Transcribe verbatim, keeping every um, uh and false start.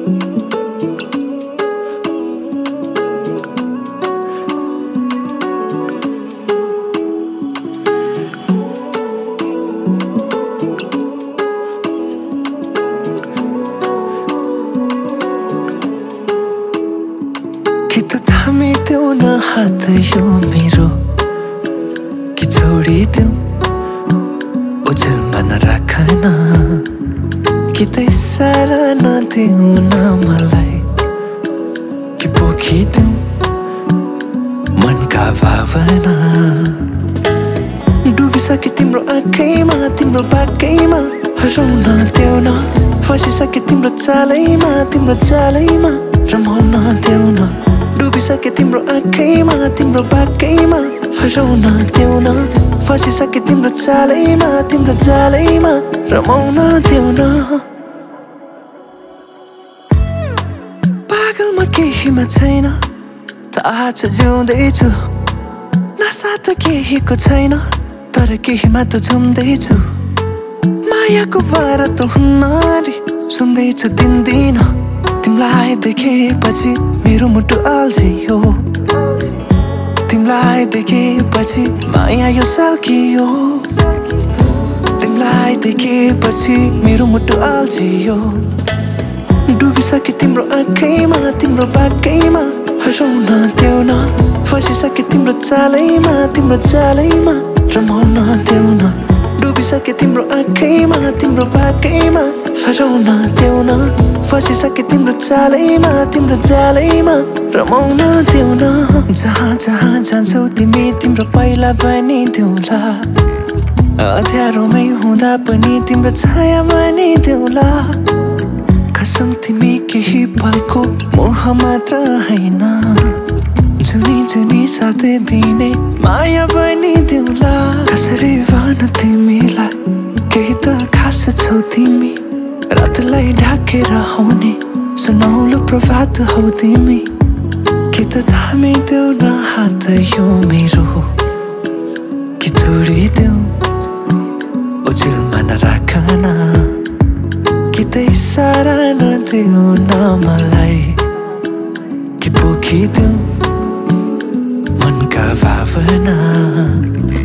हात यो मेरो कि छोडिदेऊ ओझेलमा नराखन कि त इसारा नदेऊ न मलाई कि पोखिदेऊ मनका भावना डुबिसके तिम्रो आँखैमा तिम्रो बाकैमा हराउन देऊ न फसिसके तिम्रो चालैमा तिम्रो चालैमा रमाउन देऊ न डुबिसके तिम्रो आँखैमा तिम्रो बाकैमा हराउन देऊ न फसिसके तिम्रो चालैमा तिम्रो चालैमा रमाउन देऊ न पागलमा केहीमा छैन थाहा छ जिउँदैछु नसा त केहीको छैन तर केहीमा त झुम्दैछु मायाको बारा त हुन्न रे सुन्दैछु दिनदिन तिमीलाई देखेपछि मेरो मुटु अल्झियो तिमीलाई देखेपछि माया यो सल्कियो तिमीलाई देखेपछि मेरो मुटु अल्झियो डुबिसके तिम्रो आँखैमा तिम्रो बाकैमा हराउन देऊ न फसिसके तिम्रो चालैमा तिम्रो चालैमा रमाउन देऊ न डुबिसके तिम्रो आँखैमा तिम्रो बाकैमा हराउन देऊ न फसिसके तिम्रो चालैमा तिम्रो चालैमा रमाउन देऊ न जहाँ जहाँ जान्छौ तिमी तिम्रो पहिला बनिदेऊला अँध्यारोमै हुँदा पनि तिम्रो छाया बनिदेऊला कसम तिमी केही पलको मोह मात्र हैन जुनी जुनी साथै दिने माया बनिदेऊला कसरी भन तिमीलाई केही त खास छौ तिमी रातलाई ढाकेर आउने सुनौलो प्रभात हौ तिमी कि त थामिदेऊ न हात यो मेरो कि छोडिदेऊ ओझेलमा नराखन कि त इसारा नदेऊ न मलाई कि पोखिदेऊ मनका भावना